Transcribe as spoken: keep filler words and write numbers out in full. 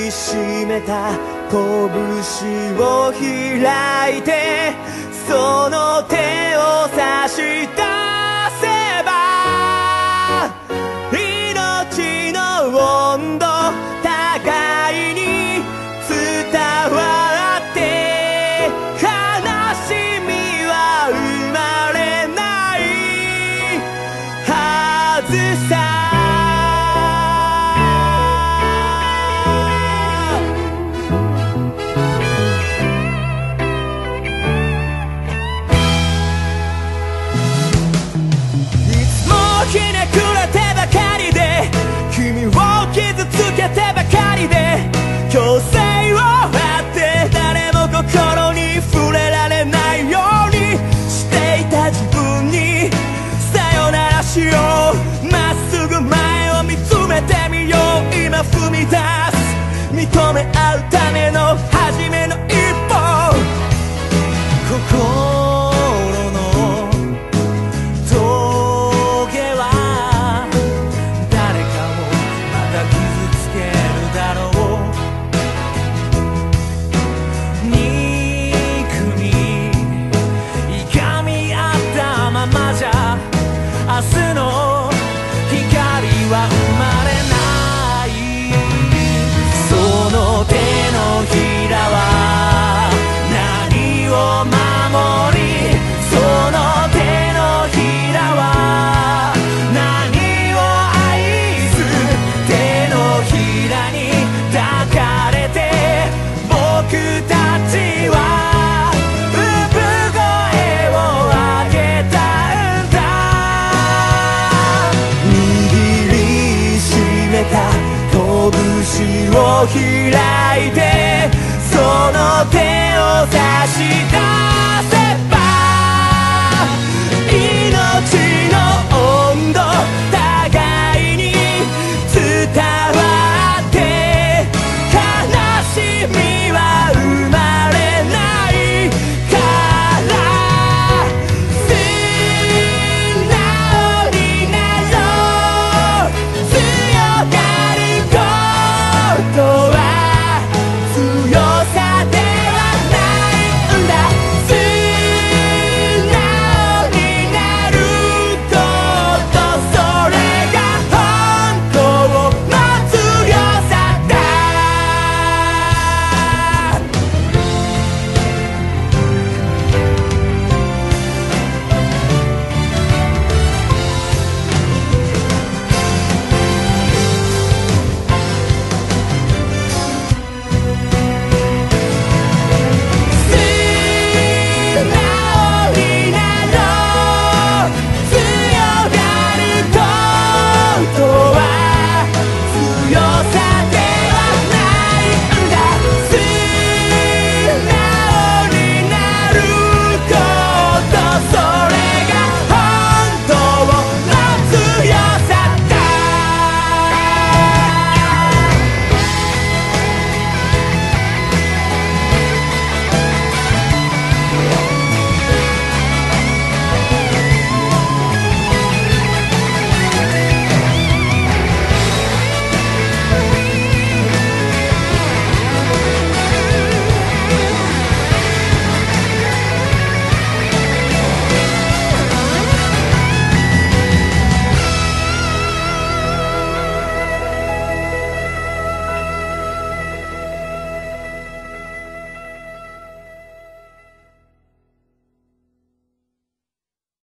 りしめた拳を開いてその手を差し出せば命の温度互いに伝わって悲しみは生まれないはずさひねくれてばかりで君を傷つけてばかりで強制を張って誰も心に触れられないようにしていた自分にさよならしようまっすぐ前を見つめてみよう今踏み出す認め合うための初めの一歩心の峠は誰かをまた傷つけるだろう憎みいがみ合ったままじゃ明日の光は生まれないその手のひらは何を守りその手のひらは何を愛す手のひらに抱かれて僕たちは産声を上げたんだ握りしめた拳を開いてその手を差し出す